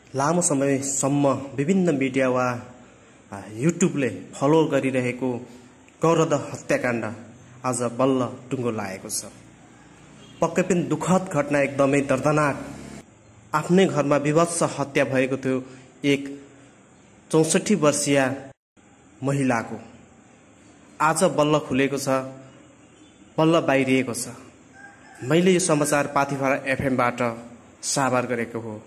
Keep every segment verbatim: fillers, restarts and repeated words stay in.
लामो समयसम्म विभिन्न मिडिया वा युट्युबले फलो गरिरहेको गौरदाह हत्याकाण्ड आज बल्ल टुङ्गो लागेको छ। पक्कै पनि दुःखद घटना, एकदमै दर्दनाक। आफ्नै घरमा विभत्स हत्या भएको थियो एक चौसठी वर्षीय महिलाको। आज बल्ल खुलेको छ, बल्ल बाहिरिएको छ। मैले यो समाचार पाथिभरा एफएमबाट साभार गरेको हो।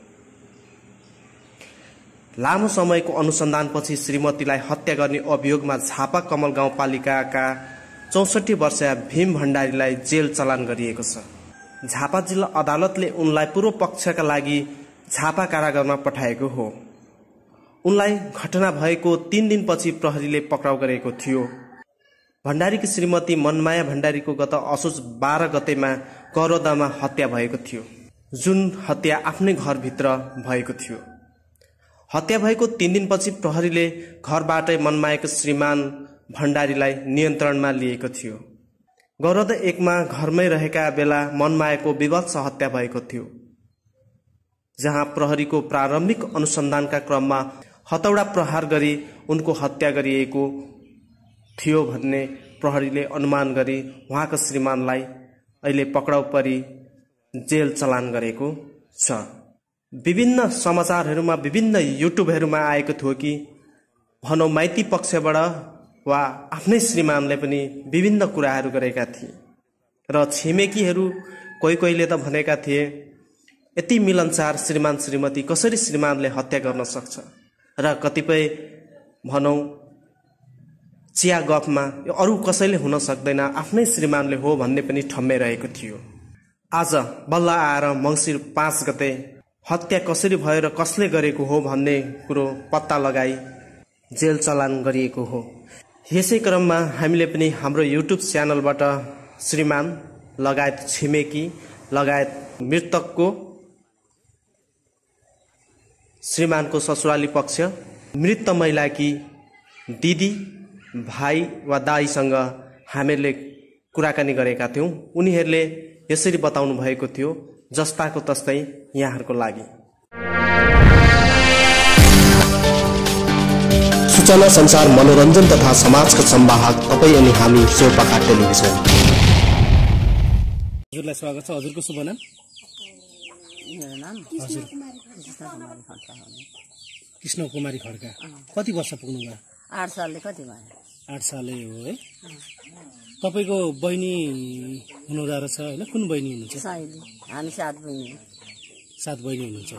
लामो समयको अनुसन्धानपछि श्रीमतीलाई हत्या गर्ने अभियोगमा झापा कमल गाउँपालिकाका चौसठी वर्षीय भीम भण्डारीलाई जेल चलान गरिएको छ। झापा जिल्ला अदालतले उनलाई पूर्व पक्षका लागि झापा कारागारमा पठाएको हो। उनलाई घटना भएको तीन दिनपछि प्रहरीले पक्राउ गरेको थियो। भण्डारीकी श्रीमती मनमाया भण्डारीको गत असोज बाह्र गतेमा गौरदाहमा हत्या भएको थियो, जुन हत्या आफ्नै घरभित्र भएको थियो। हत्या भएको तीन दिनपछि प्रहरीले घरबाटै मनमायाको श्रीमान भण्डारीलाई नियन्त्रणमा लिएको थियो। गौरदाह एकमा घरमै रहेका बेला मनमायाको विभत्स हत्या भएको थियो, जहाँ प्रहरीको प्रारम्भिक अनुसन्धानका क्रममा हतौडा प्रहार गरी उनको हत्या गरिएको थियो भन्ने प्रहरीले अनुमान गरी उहाँको श्रीमानलाई अहिले पक्राउ परी जेल चलान गरेको छ। विभिन्न समाचारहरूमा, विभिन्न युट्युबहरूमा आएको थियो कि भनौँ माइती पक्षबाट वा आफ्नै श्रीमानले पनि विभिन्न कुराहरू गरेका थिए र छिमेकीहरू कोही कोहीले त भनेका थिए यति मिलनसार श्रीमान श्रीमती कसरी श्रीमानले हत्या गर्न सक्छ, र कतिपय भनौँ चिया गफमा यो अरू कसैले हुन सक्दैन, आफ्नै श्रीमानले हो भन्ने पनि ठम्याइरहेको थियो। आज बल्ल आएर मङ्सिर पाँच गते हत्या कसरी भयो र कसले गरेको हो भन्ने कुरो पत्ता लगाई जेल चलान गरिएको हो। यसै क्रममा हामीले पनि हाम्रो युट्युब च्यानलबाट श्रीमान लगायत छिमेकी लगायत मृतकको श्रीमानको ससुराली पक्ष, मृत महिलाकी दिदी भाइ वा दाईसँग हामीहरूले कुराकानी गरेका थियौँ। उनीहरूले यसरी बताउनु भएको थियो, जस्ताको तस्तै यहाँहरूको लागि। सूचना, संचार, मनोरञ्जन तथा समाजका संवाहक तपाईँ अनि हामी सेउपाखा टेलिभिजन। हजुरलाई स्वागत छ। हजुरको शुभ नाम? मेरो नाम हजुर कृष्ण कुमारी खड्का। कति वर्ष पुग्नुभयो? आठ सालले कति भयो? आठ सालै हो है। तपाईँको बहिनी हुनुहुँदो रहेछ होइन? कुन बहिनी हुनुहुन्छ? साइली। हामी सात बहिनी। सात बहिनी हुनुहुन्छ।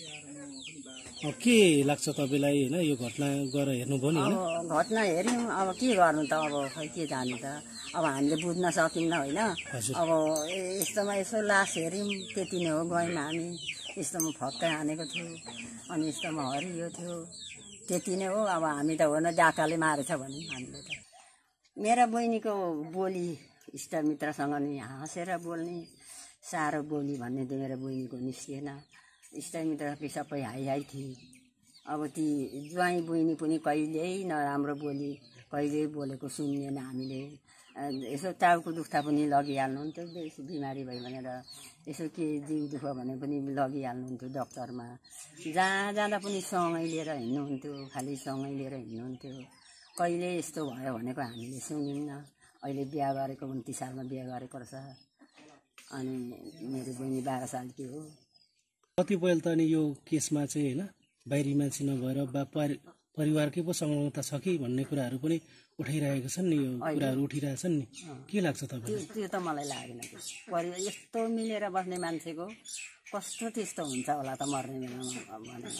के लाग्छ तपाईँलाई होइन यो घटना गएर हेर्नुभयो नि? अब घटना हेऱ्यौँ, अब के गर्नु त, अब खै के जानु त, अब हामीले बुझ्न सकिन्न होइन। अब यस्तोमा यसो लास हेऱ्यौँ, त्यति नै हो। गयौँ हामी, यस्तोमा फक्कै हानेको थियो, अनि यस्तोमा हरियो थियो, त्यति नै हो। अब हामी त हो न डाकाले मारेछ भने हामीले त। मेरा बहिनीको बोली इष्टमित्रसँग नि हाँसेर बोल्ने, साह्रो बोली भन्ने त मेरो बहिनीको निस्किएन। इष्टमित्रकै सबै हाई हाई थिए। अब ती ज्वाइँ बहिनी पनि कहिल्यै नराम्रो बोली, कहिल्यै बोलेको सुन्नेन हामीले। यसो टाउको दुख्दा पनि लगिहाल्नुहुन्थ्यो, बेसी बिमारी भयो भनेर यसो के जिउ दुख भने पनि लगिहाल्नुहुन्थ्यो डक्टरमा। जहाँ जाँदा पनि सँगै लिएर हिँड्नुहुन्थ्यो, खालि सँगै लिएर हिँड्नुहुन्थ्यो। कहिले यस्तो भयो भनेको हामीले सुनिन्न। अहिले बिहा गरेको उन्तिस सालमा बिहा गरेको रहेछ। अनि मेरो बहिनी बाह्र सालकी हो। कतिपय त अनि यो केसमा चाहिँ होइन बाहिरी मान्छे नभएर बा परिवारकै पो संलग्नता छ कि भन्ने कुराहरू पनि उठाइरहेका छन् नि, यो कुराहरू उठिरहेछन् नि। के लाग्छ तपाईँलाई? त्यो त मलाई लागेन। परिवार यस्तो मिलेर बस्ने मान्छेको कस्तो त्यस्तो हुन्छ होला त मर्ने बेलामा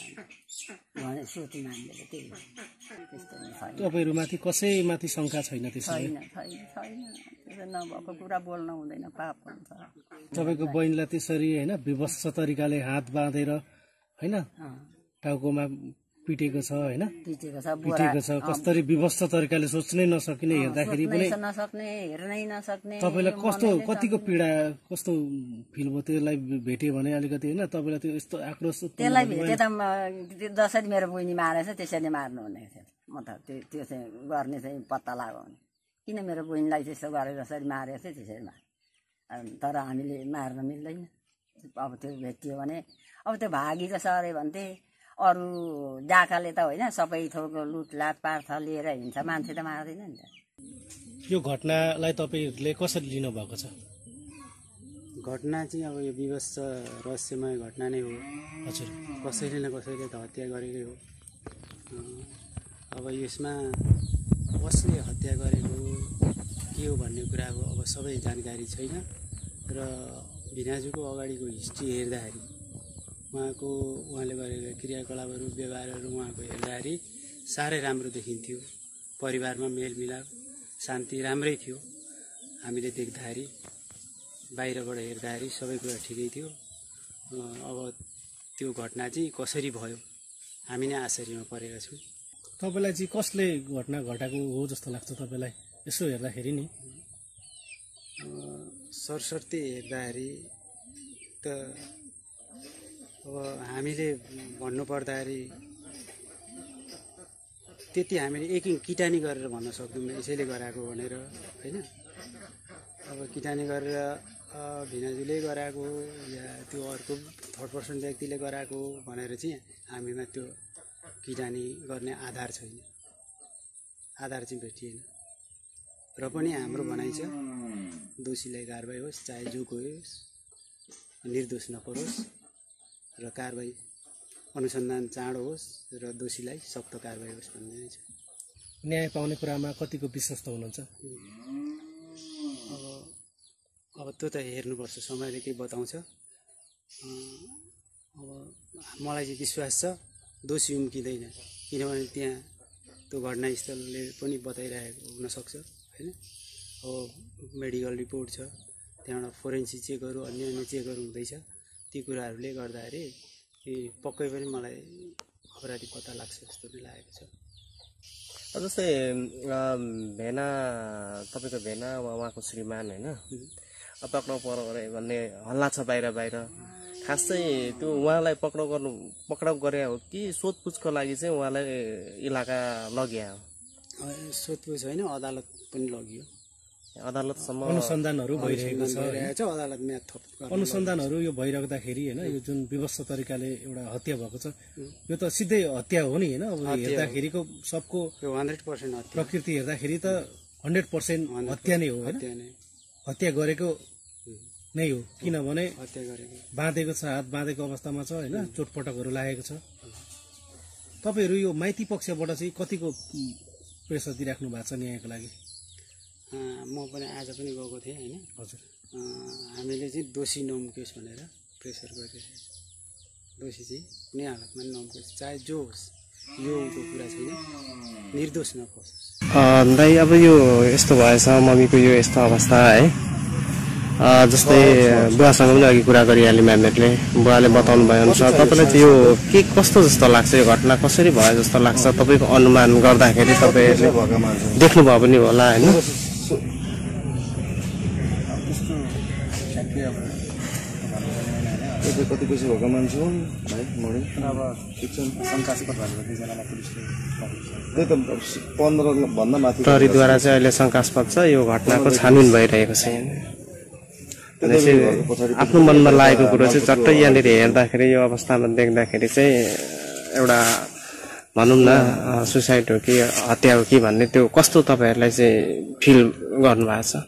भने सोच्ने मान्छेले त्यही हो। त्यस्तो छैन। तपाईँहरूमाथि कसैमाथि शङ्का छैन? त्यसो छैन छैन छैन त्यसो नभएको कुरा बोल्न हुँदैन, पाप हुन्छ। तपाईँको बहिनीलाई त्यसरी होइन विवश तरिकाले हात बाँधेर होइन टाउकोमा पिटेको छ होइन, पिटेको छ पिटेको छ कसरी विवश तरिकाले सोच्नै नसकिने, हेर्दाखेरि पनि नसक्ने, हेर्नै नसक्ने। तपाईँलाई कस्तो कतिको पीडा कस्तो फिल भयो त्यसलाई भेट्यो भने अलिकति होइन? तपाईँलाई त्यो यस्तो आक्रोश? त्यसलाई भेटे त जसरी मेरो बहिनी मारेछ त्यसरी मार्नु हुने थियो। म त त्यो त्यो चाहिँ गर्ने चाहिँ पत्ता लगाउने, किन मेरो बहिनीलाई त्यस्तो गरेर जसरी मारेको थियो त्यसरी मार। तर हामीले मार्न मिल्दैन। अब त्यो भेटियो भने अब त्यो भागी त सरे भन्थे। अरू डाकाले त होइन सबै थोक लुटलाट पार्थ लिएर हिँड्छ, मान्छे त मार्दैन नि त। यो घटनालाई तपाईँहरूले कसरी लिनु भएको छ? घटना चाहिँ अब यो विवश रहस्यमय घटना नै हो। हजुर, कसैले न कसैले त हत्या गरेकै हो। अब यसमा कसले हत्या गरेको के हो भन्ने कुराको अब सबै जानकारी छैन र भिनाजुको अगाडिको हिस्ट्री हेर्दाखेरि उहाँको उहाँले गरेका क्रियाकलापहरू व्यवहारहरू उहाँको हेर्दाखेरि साह्रै राम्रो देखिन्थ्यो। परिवारमा मेलमिलाप शान्ति राम्रै थियो। हामीले देख्दाखेरि बाहिरबाट हेर्दाखेरि सबै कुरा ठिकै थियो। अब त्यो घटना चाहिँ कसरी भयो हामी नै आश्चर्यमा परेका छौँ। तपाईँलाई चाहिँ कसले घटना घटाएको हो जस्तो लाग्छ तपाईँलाई यसो हेर्दाखेरि नि? सरसर्ती हेर्दाखेरि त अब हामीले भन्नुपर्दाखेरि त्यति हामीले एक किटानी गरेर भन्न सक्दैनौँ यसैले गराएको भनेर होइन। अब किटानी गरेर भिनाजुले गराएको या त्यो अर्को थर्ड पर्सन व्यक्तिले गराएको भनेर चाहिँ हामीमा त्यो किटानी गर्ने आधार छैन, आधार चाहिँ भेटिएन। र पनि हाम्रो भनाइ छ दोषीलाई कारबाही होस्, चाहे जो कोही होस्, निर्दोष नपरोस् र कारबाही अनुसन्धान चाँडो होस् र दोषीलाई सख्त कारबाही होस् भन्ने नै छ। न्याय पाउने कुरामा कतिको विश्वस्त हुनुहुन्छ? अब अब त्यो त हेर्नुपर्छ, समयले के बताउँछ। अब मलाई चाहिँ विश्वास छ दोषी उम्किँदैन, किनभने त्यहाँ त्यो घटनास्थलले पनि बताइरहेको हुनसक्छ होइन। अब मेडिकल रिपोर्ट छ, त्यहाँबाट फोरेन्सिक चेकहरू अन्य अन्य चेकहरू हुँदैछ। ती कुराहरूले गर्दाखेरि पक्कै पनि मलाई अपराधी पत्ता लाग्छ जस्तो नै लागेको छ। जस्तै भेना तपाईँको भेना उहाँको श्रीमान होइन पक्राउ परो गरे भन्ने हल्ला छ बाहिर बाहिर। खास चाहिँ त्यो उहाँलाई पक्राउ गर्नु पक्राउ गरे हो कि सोधपुछको लागि चाहिँ उहाँलाई इलाका लगिया हो? सोधपुछ होइन, अदालत पनि लगियो। अदालतसम्म अनुसन्धानहरू भइरहेको छ। अदालतमा थप अनुसन्धानहरू यो भइराख्दाखेरि होइन यो जुन विवश तरिकाले एउटा हत्या भएको छ यो त सिधै हत्या हो नि होइन। अब हेर्दाखेरिको सबको हन्ड्रेड पर्सेन्ट प्रकृति हेर्दाखेरि त हन्ड्रेड पर्सेन्ट हत्या नै हो होइन। हत्या गरेको नै हो, किनभने हत्या गरेको बाँधेको छ, हात बाँधेको अवस्थामा छ होइन, चोटपटकहरू लागेको छ। तपाईँहरू यो माइती पक्षबाट चाहिँ कतिको प्रेसर दिइराख्नु भएको छ न्यायको लागि? म पनि आज पनि गएको थिएँ होइन। हजुर, हामीले चाहिँ दोषी नमुकोस् भनेर प्रेसर गरिरहेको छ। दोषी चाहिँ कुनै हालतमा नमुकोस्, चाहे जो होस्, योको कुरा छैन, निर्दोष नपरोस्। दाइ अब यो यस्तो भएछ मम्मीको यो यस्तो अवस्था है, जस्तै बुवासँग पनि अघि कुरा गरिहाल्यौँ हामीहरूले, बुवाले बताउनु भए अनुसार तपाईँलाई चाहिँ यो के कस्तो जस्तो लाग्छ, यो घटना कसरी भयो जस्तो लाग्छ तपाईँको अनुमान गर्दाखेरि? तपाईँहरूले देख्नुभयो पनि होला होइन? कति पैसा भएको मान्छे हुन् भाइ मरि अब शिक्षण शङ्कास्पद भनेर दुईजनालाई पुलिसले त्यही त पन्ध्रभन्दा माथि प्रहरीद्वारा चाहिँ अहिले शङ्कास्पद छ। यो घटनाको छानबिन भइरहेको छ। आफ्नो मनमा लागेको कुरो चाहिँ चट्टै यहाँनिर हेर्दाखेरि यो अवस्थामा देख्दाखेरि चाहिँ एउटा भनौँ न सुसाइड हो कि हत्या हो कि भन्ने त्यो कस्तो तपाईँहरूलाई चाहिँ फिल गर्नुभएको छ?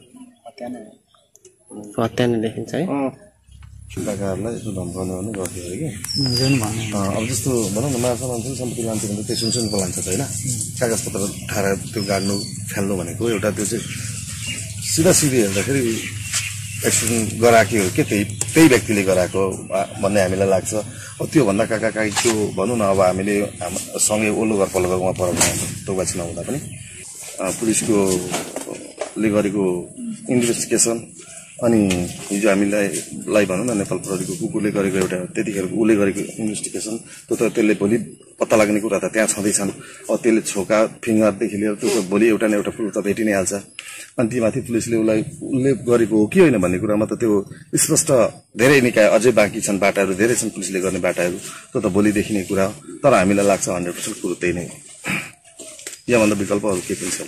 हत्या नै देखिन्छ है। सुपाखाहरूलाई यसो धम्काउने भने गर्थ्यो अरे कि अब जस्तो भनौँ न माछा मान्छे सम्पत्ति लान्थ्यो भने त्यो सुनसुनको लान्छ होइन। कागजपत्र उठाएर त्यो गाड्नु फाल्नु भनेको एउटा त्यो चाहिँ सिधा सिधी हेर्दाखेरि एक्सिडेन्ट गराएकै हो कि त्यही त्यही व्यक्तिले गराएको भन्ने हामीलाई लाग्छ। अब त्योभन्दा काका काकी त्यो भनौँ न अब हामीले सँगै ओल्लो घर पल्लो घरमा परेको टोबाची नहुँदा पनि पुलिसको ले गरेको इन्भेस्टिगेसन अनि हिजो हामीलाई लाई भनौँ न नेपाल प्रहरीको कुकुरले गरेको एउटा त्यतिखेर उसले गरेको इन्भेस्टिगेसन त्यो त त्यसले भोलि पत्ता लाग्ने कुरा त त्यहाँ छँदैछन्। अब त्यसले छोका फिङ्गरदेखि लिएर त्यो त भोलि एउटा न एउटा कुरो त भेटि नै हाल्छ। अनि तीमाथि पुलिसले उसलाई उसले गरेको हो कि होइन भन्ने कुरामा त त्यो स्पष्ट धेरै निकाय अझै बाँकी छन्, बाटाहरू धेरै छन् पुलिसले गर्ने बाटाहरू, त्यो त भोलि देखिने कुरा हो। तर हामीलाई लाग्छ हन्ड्रेड पर्सेन्ट कुरो त्यही नै हो, यहाँभन्दा विकल्प अरू केही पनि छैन।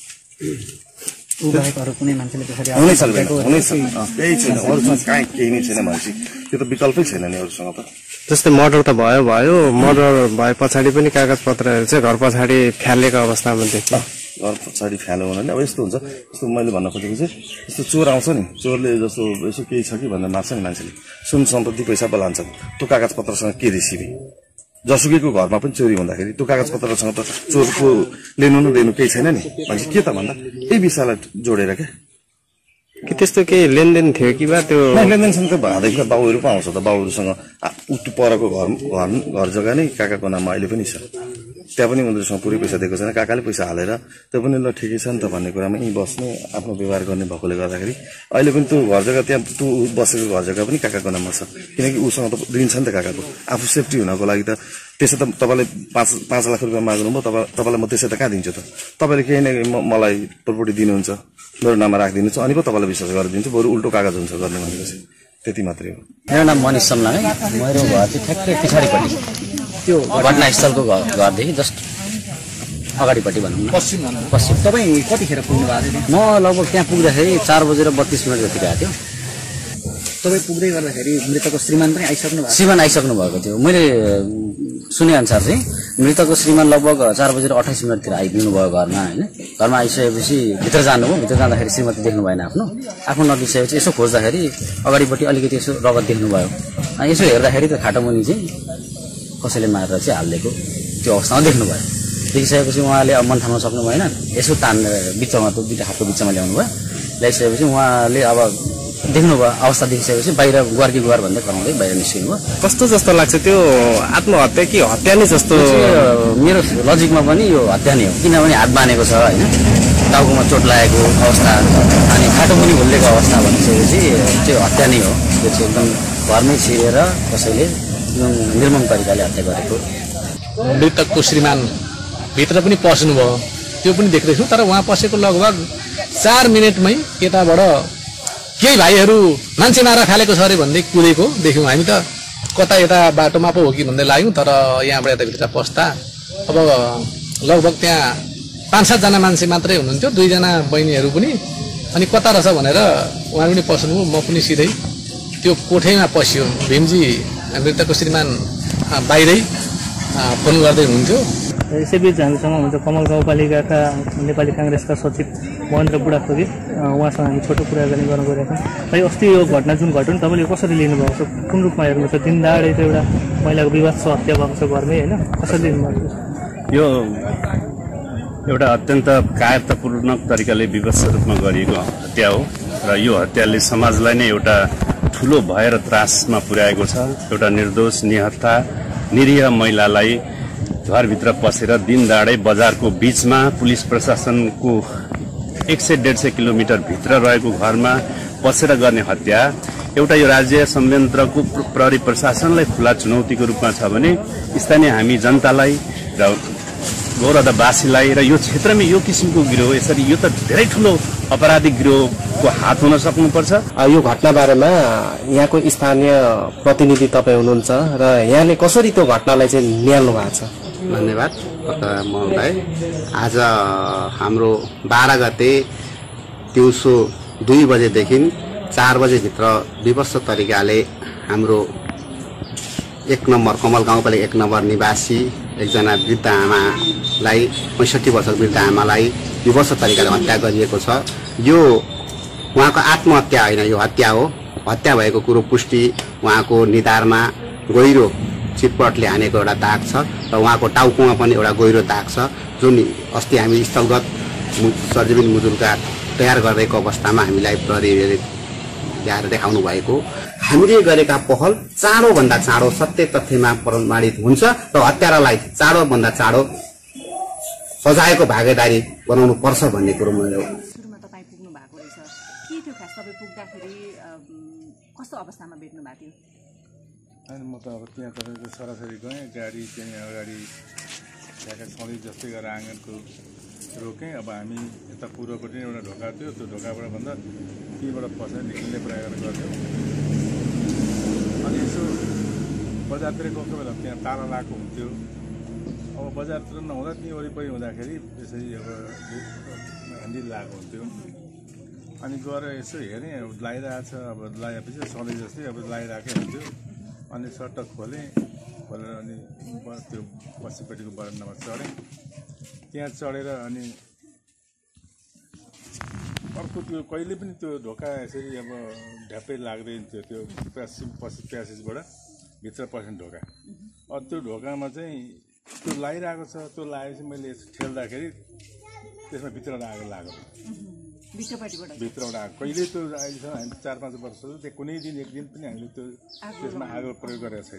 हुनै सक्दैन, हुनै सक्दैन, त्यही छैन, अरूसँग कहीँ केही नै छैन भनेपछि त्यो त विकल्पै छैन नि अरूसँग त। जस्तै मर्डर त भयो भयो मर्डर भए पछाडि पनि कागज पत्रहरू चाहिँ घर पछाडि फ्यालेको अवस्थामा देख्छ। घर पछाडि फ्यालो हुनाले अब यस्तो हुन्छ, यस्तो मैले भन्न खोजेको चाहिँ यस्तो चोर आउँछ नि, चोरले जस्तो यसो केही छ कि भनेर मार्छ नि मान्छेले, सुन सम्पत्ति पैसा पो लान्छ, त्यो कागज पत्रसँग के रेसिपी? जसुकैको घरमा पनि चोरी हुँदाखेरि त्यो कागज पत्रसँग त चोरको लिनु न दिनु केही छैन नि, मान्छे के त भन्दा यही विषयलाई जोडेर क्या कि त्यस्तो केही लेनदेन थियो कि बा त्यो लेनदेनसँग त भएदेखि त बाउहरू पो आउँछ त, बाउहरूसँग उठ्नु परको घर घर घर जग्गा नै काकाको नाममा अहिले पनि छ, त्यहाँ पनि उनीहरूसँग पुरै पैसा दिएको छैन, काकाले पैसा हालेर त्यो पनि ल ठिकै छ नि त भन्ने कुरामा यहीँ बस्ने आफ्नो व्यवहार गर्ने भएकोले गर्दाखेरि अहिले पनि त्यो घर जग्गा त्यहाँ त्यो बसेको घर जग्गा पनि काकाको नाममा छ, किनकि उसँग त ऋण छ नि त काकाको, आफू सेफ्टी हुनको लागि त त्यसै त तपाईँले पाँच पाँच लाख रुपियाँ माग्नुभयो, तपाईँ तपाईँलाई म त्यसै त कहाँ दिन्छु त, तपाईँले केही न मलाई प्रपर्टी दिनुहुन्छ, मेरो नाममा राखिदिनुहुन्छ, अनि पो तपाईँलाई विश्वास गरेर दिन्छु, बरु उल्टो कागज हुन्छ गर्ने भनेपछि त्यति मात्रै हो। मेरो नाम मनिष सम्लाङ है, मेरो घर चाहिँ ठ्याक्कै पछाडिपट्टि त्यो घटनास्थलको घरदेखि जस्ट अगाडिपट्टि भनौँ न, पश्चिम पश्चिम। तपाईँ कतिखेर पुग्नु भएको थियो? म लगभग त्यहाँ पुग्दाखेरि चार बजेर बत्तिस मिनट जति गएको थियो। तपाईँ पुग्दै गर्दाखेरि मृतकको श्रीमान पनि आइसक्नु भएको? श्रीमान आइसक्नु भएको थियो। मैले सुनेअनुसार चाहिँ मृतकको श्रीमान लगभग चार बजेर अठाइस मिनटतिर आइपुग्नु भयो घरमा होइन। घरमा आइसकेपछि भित्र जानुभयो, भित्र जाँदाखेरि श्रीमती देख्नु भएन आफ्नो आफ्नो नदेखिसकेपछि यसो खोज्दाखेरि अगाडिपट्टि अलिकति यसो रगत देख्नुभयो। यसो हेर्दाखेरि त खाटोमुनि चाहिँ कसैले मारेर चाहिँ हालिदिएको त्यो अवस्थामा देख्नुभयो। देखिसकेपछि उहाँले अब मन थाम्न सक्नु भएन, यसो तानेर बिचमा त्यो दुईवटा हातको बिचमा ल्याउनु भयो। ल्याइसकेपछि उहाँले अब देख्नुभयो, अवस्था देखिसकेपछि बाहिर गुहार कि गुहार भन्दै कराउँदै बाहिर निस्किनु भयो। कस्तो जस्तो लाग्छ त्यो आत्महत्या कि हत्या नै जस्तो? मेरो लजिकमा पनि यो हत्या नै हो, किनभने हात बाँधेको छ होइन, टाउकोमा चोट लागेको अवस्था अनि खाटोमुनि भुलेको अवस्था भनिसकेपछि त्यो हत्या नै हो। त्यो चाहिँ एकदम घरमै छिरेर कसैले एकदम निर्मम तरिकाले हत्या गरेको। मृतकको श्रीमान भित्र पनि पस्नुभयो, त्यो पनि देख्दैछु, तर उहाँ पसेको लगभग चार मिनटमै यताबाट केही भाइहरू मान्छे मारा फालेको छ अरे भन्दै कुदेको देख्यौँ हामी त, कता यता बाटोमा पो हो कि भन्दै लाग्यौँ। तर यहाँबाट यता भित्र पस्दा अब लगभग त्यहाँ पाँच सातजना मान्छे मात्रै हुनुहुन्थ्यो, दुईजना बहिनीहरू पनि, अनि कता रहेछ भनेर उहाँ पनि पस्नुभयो। म पनि सिधै त्यो कोठैमा पस्यो। भीमजी मृतकको श्रीमान बाहिरै फोन गर्दै हुनुहुन्थ्यो। यसैबीच हामीसँग हुन्छ कमल गाउँपालिकाका नेपाली काङ्ग्रेसका सचिव महेन्द्र बुढाथोकी, उहाँसँग हामी छोटो कुराकानी गर्न गइरहेको छौँ। खै अस्ति यो घटना जुन घट्यो नि तपाईँले कसरी लिनुभएको छ, कुन रूपमा हेर्नुहुन्छ? दिन दहाडै त एउटा महिलाको विवाद छ, हत्या भएको छ घरमै होइन, कसरी लिनुभएको छ? यो एउटा अत्यन्त कायरतापूर्ण तरिकाले विवश रूपमा गरिएको हत्या हो र यो हत्याले समाजलाई नै एउटा ठुलो भय र त्रासमा पुर्याएको छ। एउटा निर्दोष निहत्था निरीह महिलालाई घरभित्र पसेर दिन दाडै बजारको बीचमा पुलिस प्रशासनको एक सय डेढ सय किलोमिटर भित्र रहेको घरमा पसेर गर्ने हत्या एउटा यो राज्य संयन्त्रको प्रहरी प्रशासनलाई खुला चुनौतीको रूपमा छ भने स्थानीय हामी जनतालाई र गौरदावासीलाई र यो क्षेत्रमा यो किसिमको गिरोह यसरी यो त धेरै ठुलो अपराधिक गिरोहको हात हुन सक्नुपर्छ। यो घटना बारेमा यहाँको स्थानीय प्रतिनिधि तपाईँ हुनुहुन्छ र यहाँले कसरी त्यो घटनालाई चाहिँ निहाल्नु भएको छ? धन्यवाद महोदय। आज हाम्रो बाह्र गते दिउँसो दुई बजेदेखि चार बजेभित्र विवश तरिकाले हाम्रो एक नम्बर कमल गाउँपालिका एक नम्बर निवासी एकजना वृद्ध आमालाई पैँसठी वर्षको वृद्ध आमालाई विवश तरिकाले हत्या गरिएको छ। यो उहाँको आत्महत्या होइन, यो हत्या हो। हत्या भएको कुरो पुष्टि उहाँको निधारमा गहिरो चितपटले हानेको एउटा दाग छ र उहाँको टाउकोमा पनि एउटा गहिरो दाग छ, जुन अस्ति हामी स्थलगत सर्जबिन मुजुरका तयार गरेको अवस्थामा हामीलाई प्रहरीले ल्याएर देखाउनु भएको। हामीले गरेका पहल चाँडोभन्दा चाँडो सत्य तथ्यमा प्रमाणित हुन्छ र हत्यारालाई चाँडोभन्दा चाँडो सजायको भागीदारी बनाउनु पर्छ भन्ने कुरो मैले सुरुमा तपाईँ पुग्नु भएको रहेछ, के थियो खास तपाईँ पुग्दाखेरि कस्तो अवस्थामा भेट्नु भएको थियो? होइन, म त अब त्यहाँ तपाईँको सरासरी गएँ, गाडी त्यहाँ अगाडि ठ्याक्कै सधैँ जस्तै गरेर आँगनको रोकेँ। अब हामी यता पूर्वपट्टि एउटा ढोका थियो, त्यो ढोकाबाट भन्दा त्यहीँबाट पसेर निक्लिने प्रयास गर्थ्यौँ। अनि यसो बजारतिर गएको बेला त्यहाँ ताला लगाएको हुन्थ्यो। अब बजारतिर नहुँदा त्यहीँ वरिपरि हुँदाखेरि यसरी अब ह्यान्डल लगाएको हुन्थ्यो। अनि गएर यसो हेरेँ, अब लगाइरहेको छ, अब लगाएपछि सधैँ जस्तै अब लगाइरहेकै हुन्थ्यो। अनि सट्ट खोलेँ खोलेर अनि त्यो पछिपट्टिको बरन्डामा चढेँ। त्यहाँ चढेर अनि अर्को त्यो कहिले पनि त्यो ढोका यसरी अब ढ्याप्पै लाग्दैन थियो, त्यो प्यासेज पछि प्यासेजबाट भित्र पस्ने ढोका। अब त्यो ढोकामा चाहिँ त्यो लगाइरहेको छ, त्यो लागेपछि मैले यसो ठेल्दाखेरि त्यसमा भित्रबाट आगो लाग्यो, भित्रबाट आगो। कहिले त्यो अहिलेसम्म हामी चार पाँच वर्ष त्यो कुनै दिन एक दिन पनि हामीले त्यो त्यसमा आगो प्रयोग गरेको छैन।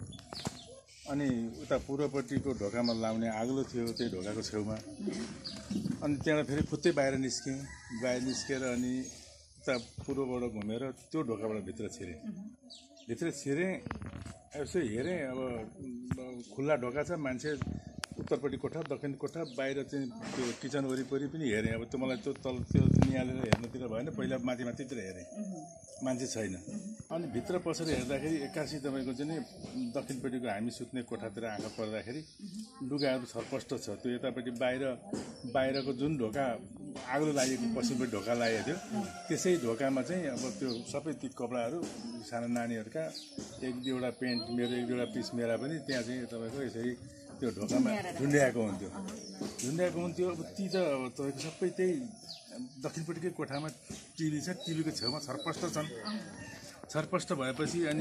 अनि उता पूर्वपट्टिको ढोकामा लाउने आगो थियो त्यही ढोकाको छेउमा। अनि त्यहाँबाट फेरि फुत्तै बाहिर निस्केँ, बाहिर निस्केर अनि उता पूर्वबाट घुमेर त्यो ढोकाबाट भित्र छिरेँ। भित्र छिरेँ यसो हेरेँ, अब खुल्ला ढोका छ, मान्छे उत्तरपट्टि कोठा दक्षिण कोठा बाहिर चाहिँ त्यो किचन वरिपरि पनि हेरेँ। अब त्यो मलाई त्यो तल त्यो निहालेर हेर्नतिर भएन, पहिला माथि माथितिर हेरेँ, मान्छे छैन। अनि भित्र पसेर हेर्दाखेरि एक्कासी तपाईँको चाहिँ दक्षिणपट्टिको हामी सुत्ने कोठातिर आँखा पर्दाखेरि लुगाहरू छरपष्ट छ। त्यो यतापट्टि बाहिर बाहिरको जुन ढोका आगो लागेको पश्चिमपट्टि ढोका लागेको थियो त्यसै ढोकामा चाहिँ अब त्यो सबै ती कपडाहरू सानो नानीहरूका एक दुईवटा पेन्ट मेरो एक दुईवटा पिस मेरा पनि त्यहाँ चाहिँ तपाईँको यसरी त्यो ढोकामा झुन्ड्याएको हुन्थ्यो झुन्ड्याएको हुन्थ्यो अब ती त अब तपाईँको सबै त्यही दक्षिणपट्टिकै कोठामा टिभी छ, टिभीको छेउमा छरपष्ट छन्। छरपष्ट भएपछि अनि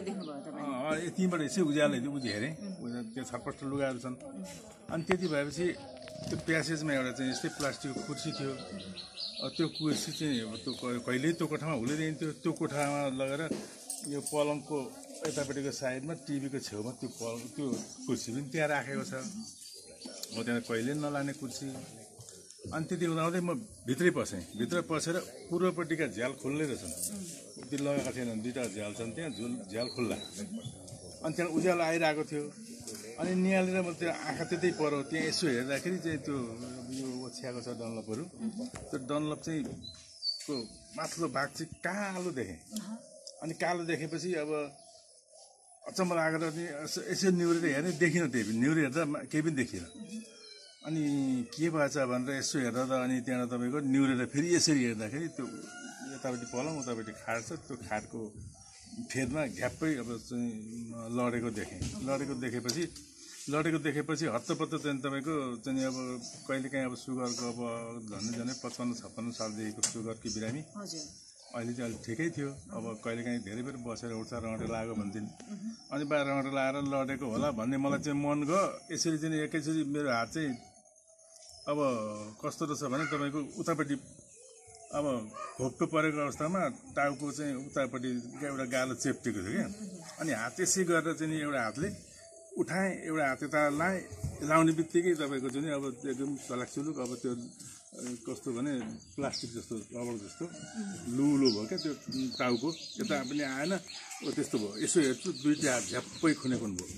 यतिबाट यसै उज्यालो उज हेरेँ, त्यो छरपष्ट लुगाहरू छन्। अनि त्यति भएपछि त्यो प्यासेजमा एउटा चाहिँ यस्तै प्लास्टिकको कुर्सी थियो। त्यो कुर्सी चाहिँ त्यो कहिल्यै त्यो कोठामा हुँदैन थियो। त्यो कोठामा लगेर यो पलङको यतापट्टिको साइडमा टिभीको छेउमा त्यो पलङ त्यो कुर्सी पनि त्यहाँ राखेको छ। म त्यहाँ कहिले नलाने कुर्सी। अनि त्यति हुँदाहुँदै म भित्रै पसेँ। भित्र पसेर पूर्वपट्टिका झ्याल खुल्लै रहेछन्, त्यो लगाएका थिएनन्, दुईवटा झ्याल छन् त्यहाँ, झुल झ्याल खुल्ला। अनि त्यहाँ उज्यालो आइरहेको थियो। अनि निहालेर म त्यो आँखा त्यतै पऱ्यो, त्यहाँ यसो हेर्दाखेरि चाहिँ त्यो यो ओछ्याएको छ डनलपहरू। त्यो डनलप चाहिँ को माथिल्लो भाग चाहिँ कालो देखेँ। अनि कालो देखेपछि अब अचम्म लागेर अनि यसो निहुरेर हेर्ने देखिनँ, त्यही पनि निहुरे हेर्दा केही पनि देखिनँ। अनि के भएछ भनेर यसो हेर्दा त अनि त्यहाँ तपाईँको निहुरेर फेरि यसरी हेर्दाखेरि त्यो यतापट्टि पलङ उतापट्टि खाट छ, त्यो खाटको फेदमा घ्याप्पै अब चाहिँ लडेको देखेँ। लडेको देखेपछि लडेको देखेपछि हत्तपत्त चाहिँ तपाईँको चाहिँ अब कहिलेकाहीँ अब सुगरको अब झन्डै झन्डै पचपन्न छप्पन्न सालदेखिको सुगरकी बिरामी, अहिले चाहिँ अलिक ठिकै थियो। अब कहिलेकाहीँ धेरै बेर बसेर उठ्छ रौँडे लाग्यो भन्थ्यो। अनि बाहिर रौँडे लगाएर लडेको होला भन्ने मलाई चाहिँ मन गयो। यसरी चाहिँ एकैचोटि मेरो हात चाहिँ अब कस्तो रहेछ भने तपाईँको उतापट्टि अब घोप्टो परेको अवस्थामा टाउको चाहिँ उतापट्टि एउटा गालो चेप्टेको थियो क्या। अनि हात त्यसै गरेर चाहिँ एउटा हातले उठाएँ, एउटा हात यता लाएँ, लाउने बित्तिकै तपाईँको चाहिँ अब एकदम चलाकचुलुक अब त्यो कस्तो भने प्लास्टिक जस्तो रबर जस्तो लुलो भयो क्या त्यो टाउको, यता पनि आएन त्यस्तो भयो। यसो हेर्छु दुईवटा हात झ्याप्पै खुने खुन भयो।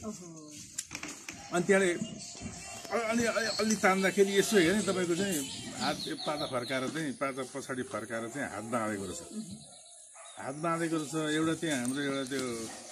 अनि त्यहाँबाट अनि अलि तान्दाखेरि यसो हेरेँ तपाईँको चाहिँ हात पाता फर्काएर चाहिँ पाता पछाडि फर्काएर चाहिँ हात बाँधेको रहेछ। हात बाँधेको रहेछ एउटा त्यहाँ हाम्रो एउटा त्यो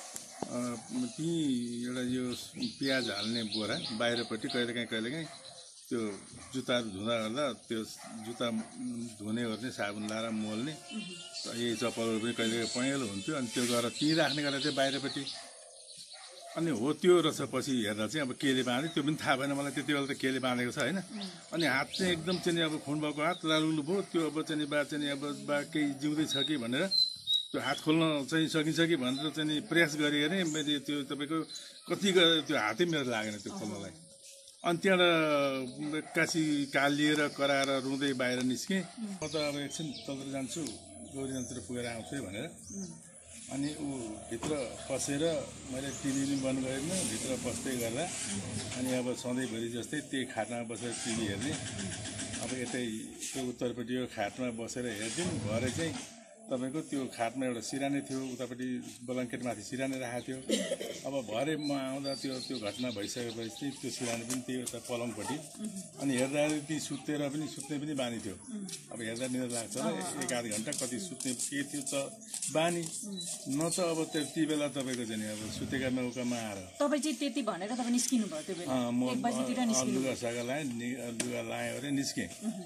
त्यहीँ एउटा यो प्याज हाल्ने बोरा बाहिरपट्टि कहिलेकाहीँ कहिलेकाहीँ त्यो जुत्ताहरू धुँदा गर्दा त्यो जुत्ता धुने ओर्ने साबुन लाएर मोल्ने यही चप्पलहरू पनि कहिलेकाहीँ पहेँलो हुन्थ्यो। अनि त्यो गरेर त्यहीँ राख्ने गरेर चाहिँ बाहिरपट्टि। अनि हो त्यो रहेछ पछि हेर्दा चाहिँ अब केले बाँधे, त्यो पनि थाहा भएन मलाई त्यति बेला त केले बाँधेको छ होइन। अनि हात चाहिँ एकदम चाहिँ अब खुन भएको हात लालुलु भयो। त्यो अब चाहिँ बा चाहिँ अब बा केही जिउँदै छ कि भनेर त्यो हात खोल्न चाहिँ सकिन्छ कि भनेर चाहिँ प्रयास गरेँ हेरेँ। मैले त्यो तपाईँको कति त्यो हातै मेरो लागेन त्यो खोल्नलाई। अनि त्यहाँबाट एक्कासी कालिएर कराएर रुँदै बाहिर निस्केँ। म त अब एकछिन तलतिर जान्छु, गौरीजनतिर पुगेर आउँछु भनेर। अनि ऊ भित्र पसेर मैले टिभी पनि बन्द गरेन, भित्र पस्दै गर्दा अनि अब सधैँभरि जस्तै त्यही खाटमा बसेर टिभी हेर्ने। अब यतै त्यो उत्तरपट्टि यो खाटमा बसेर हेर्थ्यौँ। भरे चाहिँ तपाईँको त्यो खाटमा एउटा सिरानै थियो, उतापट्टि ब्ल्याङ्केटमाथि सिरानै राखेको थियो। अब भरे म आउँदा त्यो त्यो घटना भइसकेपछि त्यो सिरानी पनि त्यो यता पलङपट्टि। अनि हेर्दा ती सुतेर पनि सुत्ने पनि बानी थियो। अब हेर्दा निर लाग्छ र एक आध घन्टा कति सुत्ने के थियो त बानी न त अब त्यति बेला तपाईँको चाहिँ अब सुतेका मौकामा आएर तपाईँ चाहिँ त्यति भनेर तपाईँ निस्किनु भयो त्यो बेला? म लुगा सागा लाएँ, लुगा लाएँ अरे निस्केँ।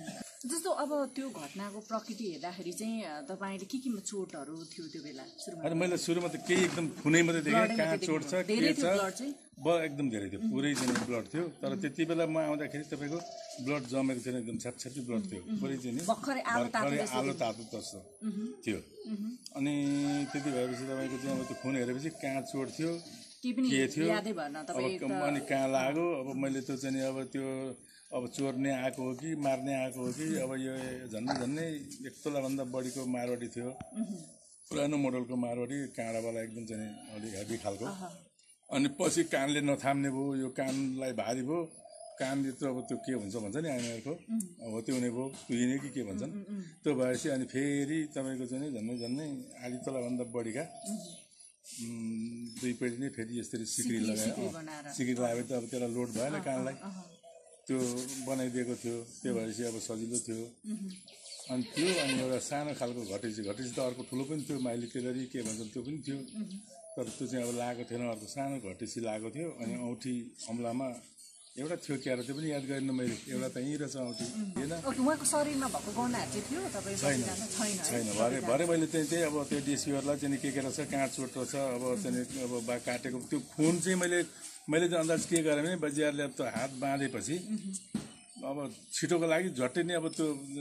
जस्तो अब त्यो घटनाको प्रकृति हेर्दाखेरि चाहिँ तपाईँले के केमा चोटहरू थियो त्यो बेला सुरुमा? अनि मैले सुरुमा त केही एकदम खुनै मात्रै देखेँ, कहाँ चोट छ के छ ब एकदम धेरै थियो, पुरै चाहिँ ब्लड थियो। तर त्यति बेला म आउँदाखेरि तपाईँको ब्लड जमेको थिएन, एकदम छ्यापछ्यापी ब्लड थियो, पुरै चाहिँ नि भर्खरै आलो तातो जस्तो थियो। अनि त्यति भएपछि तपाईँको चाहिँ अब त्यो खुन हेरेपछि कहाँ चोट थियो के थियो अब अनि कहाँ लाग्यो, अब मैले त्यो चाहिँ अब त्यो अब चोर्ने आएको हो कि मार्ने आएको हो कि अब यो झन्डै झन्डै एक तोलाभन्दा बढीको मारवाडी थियो, पुरानो मोडलको मारवाडी, काँडावाला एकदम चाहिँ अलिक हेभी खालको। अनि पछि कानले नथाम्ने भयो, यो कानलाई भारी भयो, कानले त अब त्यो के हुन्छ भन्छ नि आइमाहरूको अब त्यो हुने भयो, कुहिने कि के भन्छन् त्यो भएपछि अनि फेरि तपाईँको चाहिँ झन्डै झन्डै आधी तोलाभन्दा बढीका दुई पेटी नै फेरि यसरी सिक्री लगायो। सिक्री लगायो त अब त्यसलाई लोड भएन कानलाई, त्यो बनाइदिएको थियो। त्यो भएपछि अब सजिलो थियो। अनि त्यो अनि एउटा सानो खालको घटेसी घटेसी त अर्को ठुलो पनि थियो, माइली टेलरी के भन्छन् त्यो पनि थियो, तर त्यो चाहिँ अब लागेको थिएन, अर्को सानो घटेसी लागेको थियो। अनि औँठी अम्लामा एउटा थियो क्यारो, त्यो पनि याद गरिनँ मैले, एउटा त यहीँ रहेछ औँठी होइन। उहाँको शरीरमा भएको गहनाहरू चाहिँ थियो छैन छैन भरे भरे मैले चाहिँ त्यही अब त्यो डिसिओहरूलाई चाहिँ के के रहेछ, कहाँ चोट रहेछ, अब चाहिँ अब बा काटेको त्यो खुन चाहिँ मैले मैले चाहिँ अन्दाज के गरेँ भने बजियारले अब त्यो हात बाँधेपछि अब छिटोको लागि झट्टै नै अब त्यो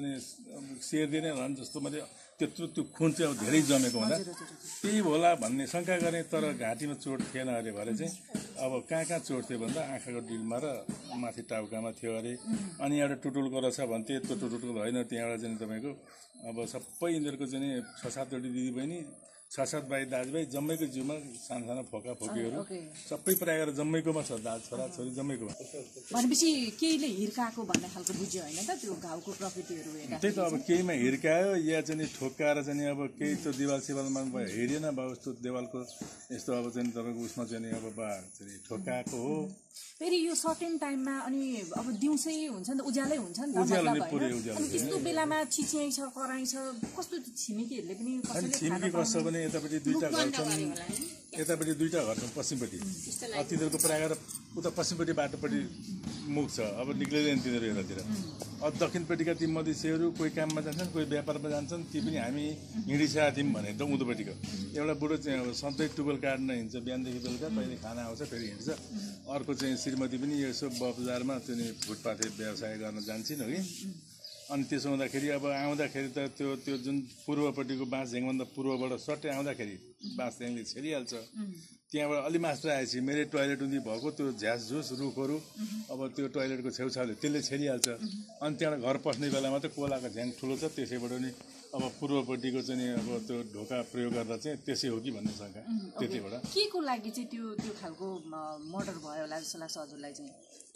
सेर्दिने होला नि जस्तो मैले त्यत्रो त्यो खुन चाहिँ अब धेरै जमेको हुँदा त्यही होला भन्ने शङ्का गरेँ। तर घाँटीमा चोट थिएन अरे भरे चाहिँ अब कहाँ कहाँ चोट थियो भन्दा आँखाको डिलमा र माथि टाउकामा थियो अरे। अनि एउटा टुटुलको रहेछ भन्थे, त्यो टुटुलको होइन, त्यहाँबाट चाहिँ तपाईँको अब सबै यिनीहरूको चाहिँ छ सातवटी दिदीबहिनी, छ सात भाइ दाजुभाइ जम्मैको जिउमा सानो सानो फोका फोकीहरू सबै प्रायः गरेर जम्मैकोमा छ, दाजु छोरा छोरी जम्मैकोमा। भनेपछि केहीले हिर्काएको भन्ने खालको बुझ्यो होइन त त्यो घाउको प्रकृतिहरू हेर्दा? त्यही त अब केहीमा हिर्कायो या चाहिँ ठोक्काएर चाहिँ अब केही त्यो दिवाल सिवालमा हेरिएन बा उस्तो देवालको यस्तो अब चाहिँ तपाईँको उसमा चाहिँ अब बा ठोक्काएको हो। फेरि यो सर्टेन टाइममा अनि अब दिउँसै हुन्छ नि त, उज्यालै हुन्छ नि त, अनि त्यस्तो बेलामा चिच्याइ छ कराइ छ, कस्तो छिमेकीहरूले पनि छिमेकी कस्तो भने यतापट्टि दुईवटा घर छन्, यतापट्टि दुईवटा घर छन् पश्चिमपट्टि, तिनीहरूको प्रायः गरेर उता पश्चिमपट्टि बाटोपट्टि मुख छ, अब निक्लिँदैन तिनीहरू यतातिर। अब दक्षिणपट्टिका ती मधेसीहरू कोही काममा जान्छन्, कोही व्यापारमा जान्छन्, ती पनि हामी हिँडिसकेका थियौँ भने त उँधोपट्टिको एउटा बुढो चाहिँ अब सधैँ टुबल काट्न हिँड्छ, बिहानदेखि बेलुका, पहिले खाना आउँछ फेरि हिँड्छ। अर्को चाहिँ श्रीमती पनि यसो बजारमा त्यो नि फुटपाथे व्यवसाय गर्न जान्छन् हो कि। अनि त्यसो हुँदाखेरि अब आउँदाखेरि त त्यो त्यो जुन पूर्वपट्टिको बाँस झ्याङभन्दा पूर्वबाट सट्टै आउँदाखेरि बाँस झ्याङले छेरिहाल्छ, त्यहाँबाट अलि मास्टर आएपछि मेरै टोइलेट उन्दी भएको त्यो झ्यास झुस रुखहरू अब त्यो टोइलेटको छेउछाउले त्यसले छेरिहाल्छ। अनि त्यहाँबाट घर पस्ने बेलामा त कोलाको झ्याङ ठुलो छ, त्यसैबाट नि अब पूर्वपट्टिको चाहिँ अब त्यो ढोका प्रयोग गर्दा चाहिँ त्यसै हो कि भन्ने शङ्का त्यतिबाट। के को लागि चाहिँ त्यो त्यो खालको मर्डर भयो होला जस्तो लाग्छ हजुरलाई चाहिँ?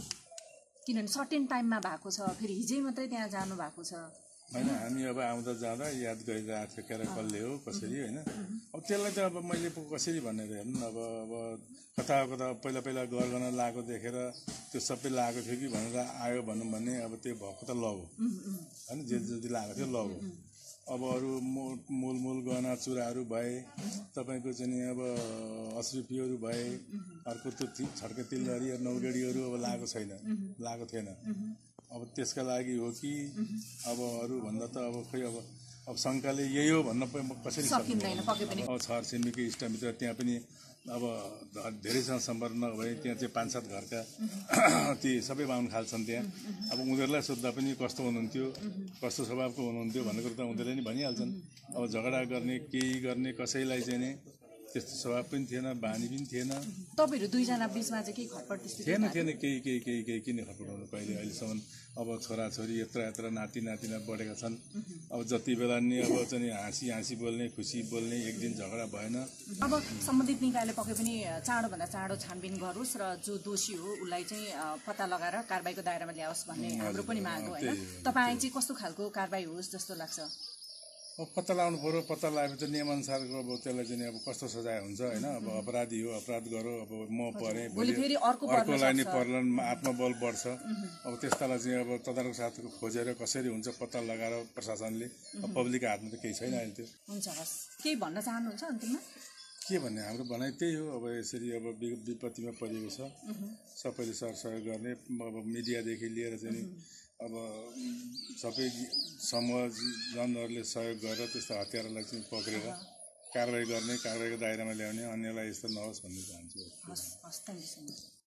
किनभने सर्टेन टाइममा भएको छ, फेरि हिजै मात्रै त्यहाँ जानु भएको छ होइन। हामी अब आउँदा जाँदा याद गरिरहेको थियो क्यारा कसले हो कसरी होइन। अब त्यसलाई त अब मैले कसरी भनेर हेर्नु अब अब कता कता पहिला पहिला गरगन लगाएको देखेर त्यो सबै लगाएको थियो कि भनेर आयो भनौँ भने अब त्यो भएको त लग हो होइन, जे जति लगाएको थियो लग हो। अब अरू मूल मूल गहना चुराहरू भए, तपाईँको चाहिँ अब अस्रुपीहरू भए, अर्को त्यो छड्के तिलहरी नौगेडीहरू अब लगाएको छैन, लगाएको थिएन। अब त्यसका लागि हो कि अब अरू भन्दा त अब खोइ अब अब शङ्काले यही हो भन्न कसरी सकिँदैन। अब छर छिमेकी इष्टमित्र त्यहाँ पनि अब धेरैसँग सम्पर्क नभए त्यहाँ चाहिँ पाँच सात घरका ती सबै बाहुन खाल्छन् त्यहाँ। अब उनीहरूलाई सोद्धा पनि कस्तो हुनुहुन्थ्यो, कस्तो स्वभावको हुनुहुन्थ्यो भन्ने कुरो त उनीहरूले नि भनिहाल्छन्। अब झगडा गर्ने केही गर्ने कसैलाई चाहिँ नि त्यस्तो स्वभाव पनि थिएन, बानी पनि थिएन। तपाईँहरू दुईजना बिचमा चाहिँ केही खटपट थिएन थिएन केही केही केही केही किन खटपट हुनु कहिले अहिलेसम्म। अब छोराछोरी यत्र यत्र नाति नातिना बढेका छन्। अब जति बेला नि अब चाहिँ हाँसी हाँसी बोल्ने खुसी बोल्ने, एक दिन झगडा भएन। अब सम्बन्धित निकायले पक्कै पनि चाँडोभन्दा चाँडो छानबिन गरोस् र जो दोषी हो उसलाई चाहिँ पत्ता लगाएर कारबाहीको दायरामा ल्याओस् भन्ने हाम्रो पनि माग हो होइन। तपाईँ चाहिँ कस्तो खालको कारबाही होस् जस्तो लाग्छ? अब पत्ता लगाउनु पऱ्यो, पत्ता लगाएपछि नियमअनुसारको अब त्यसलाई चाहिँ अब कस्तो सजाय हुन्छ होइन। अब अपराधी हो, अपराध गरो, अब म परेँ भोलि अर्कोलाई नि पर्लन आत्मबल बढ्छ। अब त्यस्तालाई चाहिँ अब तदारक साथको खोजेर कसरी हुन्छ पत्ता लगाएर प्रशासनले, अब पब्लिकको हातमा त केही छैन अहिले त्यो। हुन्छ, हस्, केही भन्न चाहनुहुन्छ अन्तिममा? के भन्ने हाम्रो भनाइ त्यही हो। अब यसरी अब विपत्तिमा परिएको छ, सबैले सरसहयोग गर्ने, अब मिडियादेखि लिएर चाहिँ अब सबै समूह जनहरूले सहयोग गरेर त्यस्तो हत्यारालाई चाहिँ पक्रेर कारवाही गर्ने, कारवाहीको दायरामा ल्याउने, अन्यलाई यस्तो नहोस् भन्ने चाहन्छु।